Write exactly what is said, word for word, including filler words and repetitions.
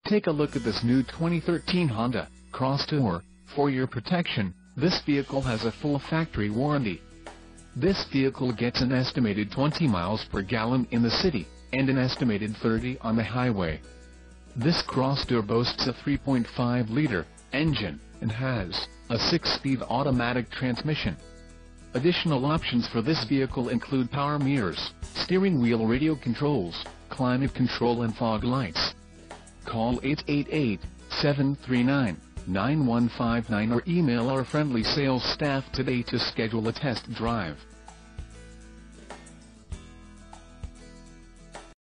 Take a look at this new twenty thirteen Honda Cross Tour. For your protection, this vehicle has a full factory warranty. This vehicle gets an estimated twenty miles per gallon in the city, and an estimated thirty on the highway. This Cross Tour boasts a three point five liter engine, and has a six-speed automatic transmission. Additional options for this vehicle include power mirrors, steering wheel radio controls, climate control and fog lights. Call eight eight eight, seven three nine, nine one five nine or email our friendly sales staff today to schedule a test drive.